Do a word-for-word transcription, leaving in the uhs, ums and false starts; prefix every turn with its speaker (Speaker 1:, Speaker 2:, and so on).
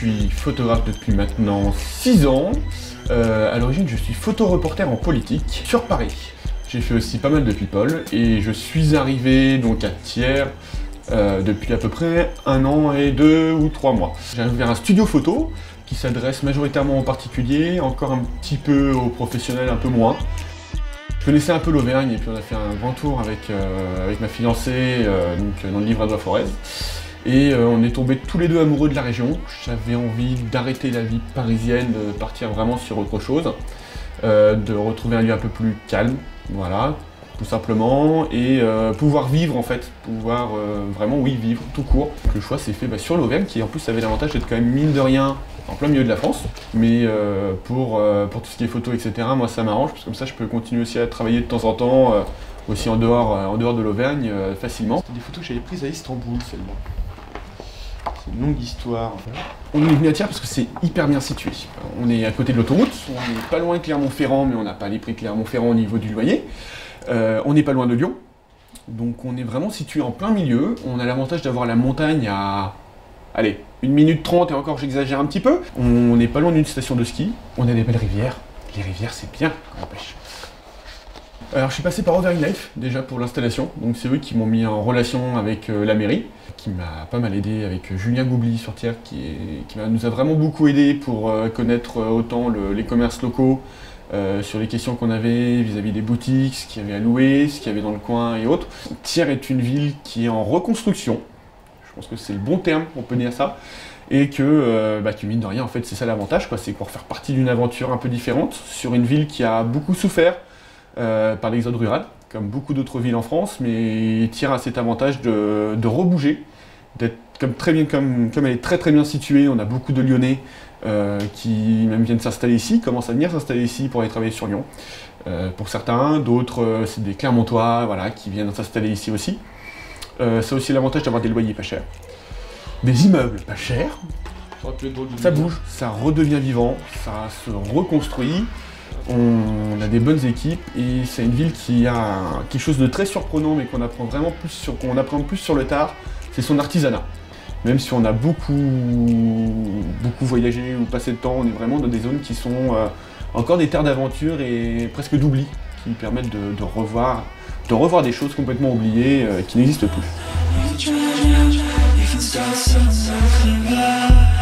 Speaker 1: suis photographe depuis maintenant six ans. Euh, à l'origine, je suis photoreporter en politique sur Paris. J'ai fait aussi pas mal de people et je suis arrivé donc à Thiers euh, depuis à peu près un an et deux ou trois mois. J'arrive vers un studio photo qui s'adresse majoritairement aux particuliers, encore un petit peu aux professionnels, un peu moins. Je connaissais un peu l'Auvergne et puis on a fait un grand tour avec, euh, avec ma fiancée euh, donc, dans le livre à Forez. Et euh, on est tombés tous les deux amoureux de la région. J'avais envie d'arrêter la vie parisienne, de partir vraiment sur autre chose, euh, de retrouver un lieu un peu plus calme, voilà, tout simplement, et euh, pouvoir vivre en fait, pouvoir euh, vraiment, oui, vivre tout court. Le choix s'est fait bah, sur l'Auvergne, qui en plus avait l'avantage d'être quand même mine de rien en plein milieu de la France, mais euh, pour, euh, pour tout ce qui est photo, et cetera, moi ça m'arrange, parce que comme ça je peux continuer aussi à travailler de temps en temps, euh, aussi en dehors, euh, en dehors de l'Auvergne, euh, facilement. C'était des photos que j'avais prises à Istanbul, celle-là. C'est une longue histoire. On est venu à Thiers parce que c'est hyper bien situé. On est à côté de l'autoroute, on n'est pas loin de Clermont-Ferrand, mais on n'a pas les prix de Clermont-Ferrand au niveau du loyer. Euh, on n'est pas loin de Lyon, donc on est vraiment situé en plein milieu. On a l'avantage d'avoir la montagne à, allez, une minute trente, et encore j'exagère un petit peu. On n'est pas loin d'une station de ski, on a des belles rivières. Les rivières, c'est bien quand on pêche. Alors je suis passé par Auvergne Life déjà pour l'installation, donc c'est eux qui m'ont mis en relation avec euh, la mairie, qui m'a pas mal aidé avec Julien Goubli sur Thiers, qui, est, qui nous a vraiment beaucoup aidé pour euh, connaître euh, autant le, les commerces locaux, euh, sur les questions qu'on avait vis-à-vis des boutiques, ce qu'il y avait à louer, ce qu'il y avait dans le coin et autres. Thiers est une ville qui est en reconstruction, je pense que c'est le bon terme, on peut dire ça, et que, euh, bah, que mine de rien, en fait c'est ça l'avantage, c'est pour faire partie d'une aventure un peu différente, sur une ville qui a beaucoup souffert, Euh, par l'exode rural, comme beaucoup d'autres villes en France, mais Thiers a cet avantage de, de rebouger, d'être comme, très bien, comme, comme elle est très très bien située. On a beaucoup de Lyonnais euh, qui même viennent s'installer ici, commencent à venir s'installer ici pour aller travailler sur Lyon. Euh, pour certains, d'autres euh, c'est des Clermontois voilà, qui viennent s'installer ici aussi. Euh, ça a aussi l'avantage d'avoir des loyers pas chers, des immeubles pas chers, ça bouge, ça redevient vivant, ça se reconstruit. On a des bonnes équipes et c'est une ville qui a quelque chose de très surprenant mais qu'on apprend vraiment plus sur, qu'on apprend plus sur le tard, c'est son artisanat. Même si on a beaucoup, beaucoup voyagé ou passé de temps, on est vraiment dans des zones qui sont euh, encore des terres d'aventure et presque d'oubli, qui permettent de, de, revoir, de revoir des choses complètement oubliées euh, qui n'existent plus.